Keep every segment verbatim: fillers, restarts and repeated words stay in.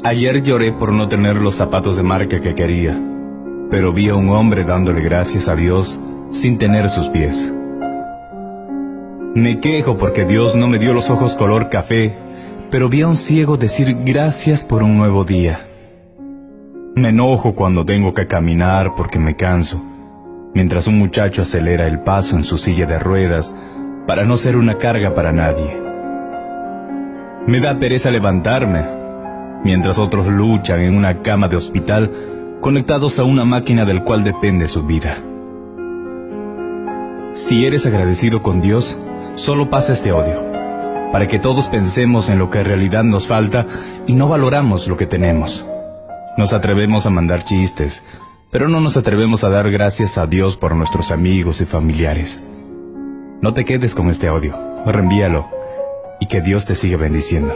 Ayer lloré por no tener los zapatos de marca que quería, pero vi a un hombre dándole gracias a Dios sin tener sus pies. Me quejo porque Dios no me dio los ojos color café, pero vi a un ciego decir gracias por un nuevo día. Me enojo cuando tengo que caminar porque me canso, mientras un muchacho acelera el paso en su silla de ruedas para no ser una carga para nadie. Me da pereza levantarme, mientras otros luchan en una cama de hospital conectados a una máquina del cual depende su vida. Si eres agradecido con Dios, solo pasa este audio, para que todos pensemos en lo que en realidad nos falta y no valoramos lo que tenemos. Nos atrevemos a mandar chistes, pero no nos atrevemos a dar gracias a Dios por nuestros amigos y familiares. No te quedes con este audio, reenvíalo, y que Dios te siga bendiciendo.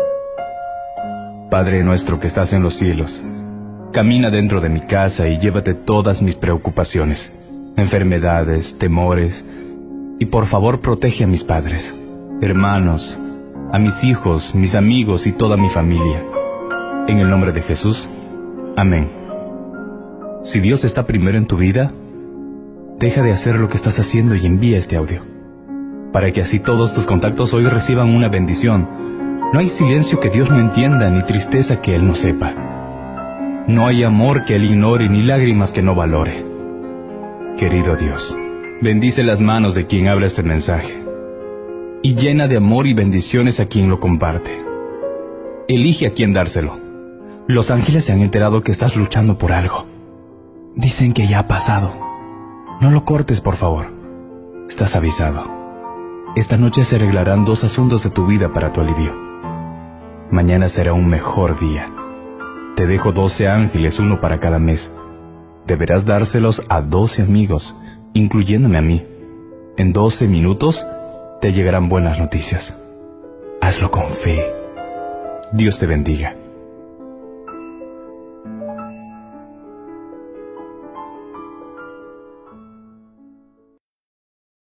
Padre nuestro que estás en los cielos, camina dentro de mi casa y llévate todas mis preocupaciones, enfermedades, temores, y por favor protege a mis padres, hermanos, a mis hijos, mis amigos y toda mi familia. En el nombre de Jesús, amén. Si Dios está primero en tu vida, deja de hacer lo que estás haciendo y envía este audio, para que así todos tus contactos hoy reciban una bendición. No hay silencio que Dios no entienda, ni tristeza que Él no sepa. No hay amor que Él ignore, ni lágrimas que no valore. Querido Dios, bendice las manos de quien habla este mensaje, y llena de amor y bendiciones a quien lo comparte. Elige a quien dárselo. Los ángeles se han enterado que estás luchando por algo. Dicen que ya ha pasado. No lo cortes, por favor. Estás avisado. Esta noche se arreglarán dos asuntos de tu vida para tu alivio. Mañana será un mejor día. Te dejo doce ángeles, uno para cada mes. Deberás dárselos a doce amigos, incluyéndome a mí. En doce minutos te llegarán buenas noticias. Hazlo con fe. Dios te bendiga.